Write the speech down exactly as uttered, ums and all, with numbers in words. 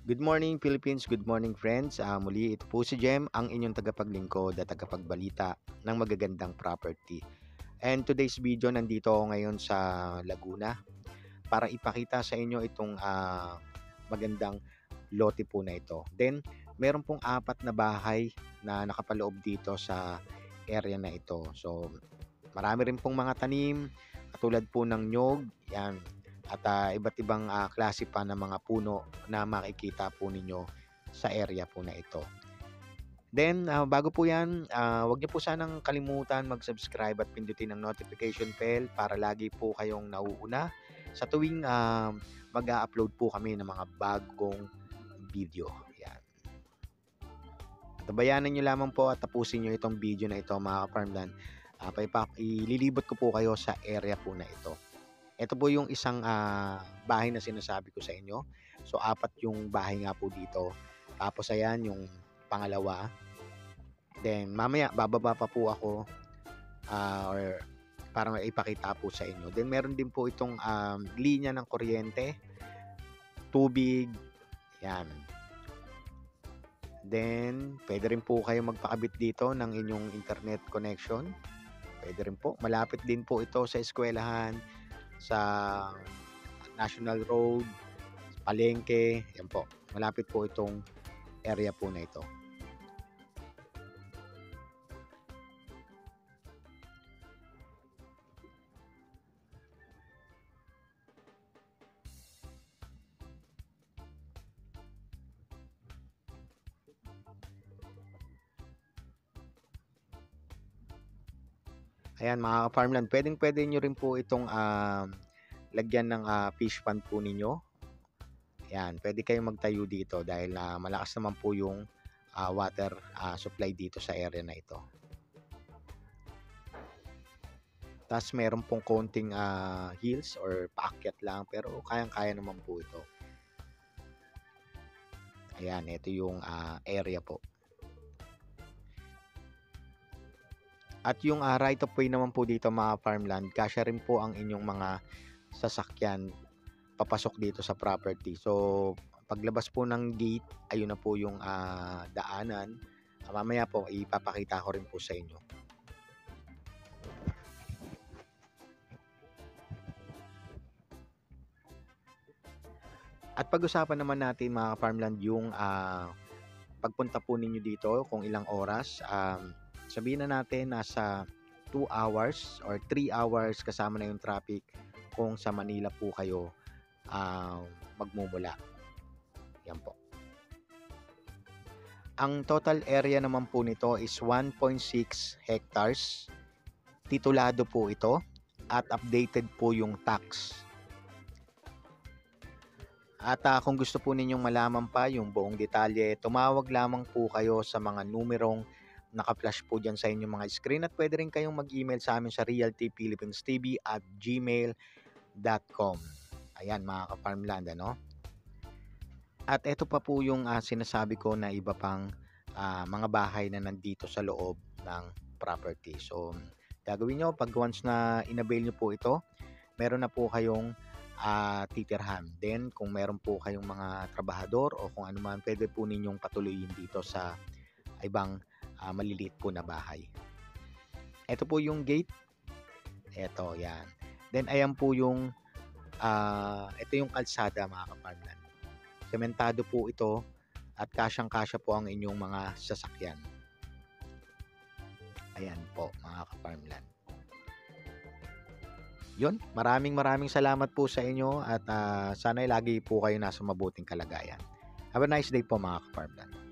Good morning Philippines, good morning friends. Ah, muli ito po si Jem, ang inyong tagapaglingkod at tagapagbalita ng magagandang property. And today's video, nandito ako ngayon sa Laguna para ipakita sa inyo itong ah, magandang lote po na ito. Then, meron pong apat na bahay na nakapaloob dito sa area na ito. So, marami rin pong mga tanim, katulad po ng nyog, yan, at ah, iba't ibang ah, klase pa ng mga puno na makikita po ninyo sa area po na ito. Then, ah, bago po yan, ah, huwag niyo po sanang kalimutan mag-subscribe at pindutin ang notification bell para lagi po kayong nauuna sa tuwing ah, mag-a-upload po kami ng mga bagong video. Yan. Tabayanan nyo lamang po at tapusin nyo itong video na ito, mga ka-farmland. Uh, ililibot ko po kayo sa area po na ito. Ito po yung isang uh, bahay na sinasabi ko sa inyo. So, apat yung bahay nga po dito. Tapos, ayan, yung pangalawa. Then, mamaya, bababa pa po ako uh, or para ipakita po sa inyo. Then, meron din po itong um, linya ng kuryente, tubig, yan. Then, pwede rin po kayo magpakabit dito ng inyong internet connection. Pwede rin po. Malapit din po ito sa eskwelahan, sa National Road, Palengke, yan po. Malapit po itong area po na ito. Ayan mga ka-farmland, pwedeng pwede nyo rin po itong uh, lagyan ng uh, fish pond po ninyo. Ayan, pwede kayong magtayo dito dahil uh, malakas naman po yung uh, water uh, supply dito sa area na ito. Tapos meron pong konting uh, hills or paakyat lang pero kayang-kaya naman po ito. Ayan, ito yung uh, area po. At yung uh, right of way naman po dito mga farmland, kasya rin po ang inyong mga sasakyan papasok dito sa property. So, paglabas po ng gate, ayun na po yung uh, daanan. Uh, mamaya po, ipapakita ko rin po sa inyo. At pag-usapan naman natin mga farmland yung uh, pagpunta po ninyo dito, kung ilang oras. Um, sabihin na natin nasa two hours or three hours kasama na yung traffic kung sa Manila po kayo uh, magmumula. Yan po. Ang total area naman po nito is one point six hectares. Titulado po ito at updated po yung tax. At uh, kung gusto po ninyong malaman pa yung buong detalye, tumawag lamang po kayo sa mga numerong naka-flash po dyan sa inyong mga screen at pwede rin kayong mag-email sa amin sa realtyphilippinestv at gmail dot com. Ayan mga ka-farmland, ano? At ito pa po yung uh, sinasabi ko na iba pang uh, mga bahay na nandito sa loob ng property. So, gagawin nyo, pag once na inavail nyo po ito, meron na po kayong uh, titirhan. Then, kung meron po kayong mga trabahador o kung ano man, pwede po ninyong patuloyin dito sa ibang Uh, maliliit po na bahay. Ito po yung gate. Ito, yan. Then, ayan po yung uh, ito yung kalsada mga ka-farmland. Sementado po ito at kasyang-kasya po ang inyong mga sasakyan. Ayan po mga ka-farmland. Yun, maraming maraming salamat po sa inyo at uh, sana'y lagi po kayo nasa mabuting kalagayan. Have a nice day po mga ka-farmland.